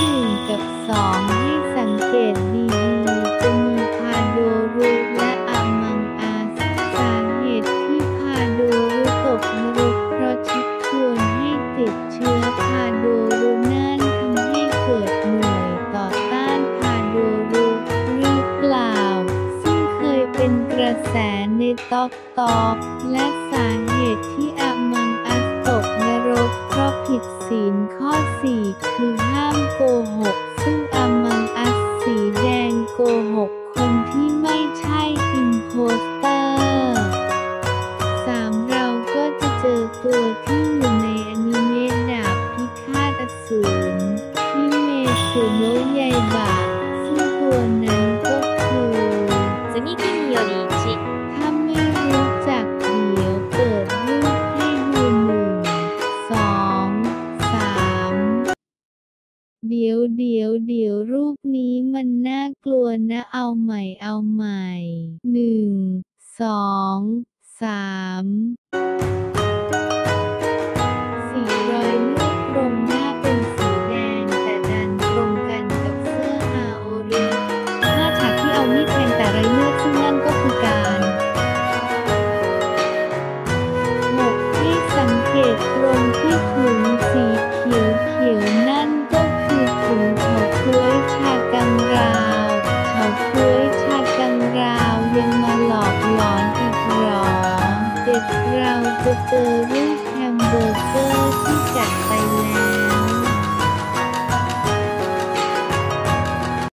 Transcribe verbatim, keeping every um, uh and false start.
หนึ่งกับสองให้สังเกตดีๆจะมีพาโดรุและอามังอาสสาเหตุที่พาโดรุตกนรกเพราะชักชวนให้ติดเชื้อพาโดรุนั่นทำให้เกิดหน่วยต่อต้านพาโดรุหรือเปล่าซึ่งเคยเป็นกระแสในต๊อกต๊อกและสาเหตุที่อามังอาสตกนรกเพราะผิดศีลข้อสี่คือห้ามโกหกซึ่งอามังอาสสีแดงโกหกคนที่ไม่ใช่อิมโพสเตอร์สามเราก็จะเจอตัวที่อยู่ในอนิเมะดาบพิฆาตอสูรฮิเมสึโนะไยบะซึ่งตัวนั้นก็คือ積み木によりいちถ้าไม่รู้จักเดี๋ยวเปิดรูปให้ดูหนึ่งสองสามเดี๋ยวเดี๋ยวเดี๋ยวรูปนี้มันน่ากลัวนะเอาใหม่เอาใหม่หนึ่งสองสามสีรอยเลือดตรงหน้าเป็นสีแดงแต่ดันตรงกันกับเสื้ออาโอริห้าฉากที่เอามีดแทงแต่ไรเลือดซึ่งนั่นก็คือการหกให้สังเกตตรงที่ถุงสีเขียวเขียวนั่นก็คือถุงเฉาก๊วยชากังราวเฉาก๊วยชากังราวยังมาหลอกหลอนอีกหรอเด็กเราจะเจอ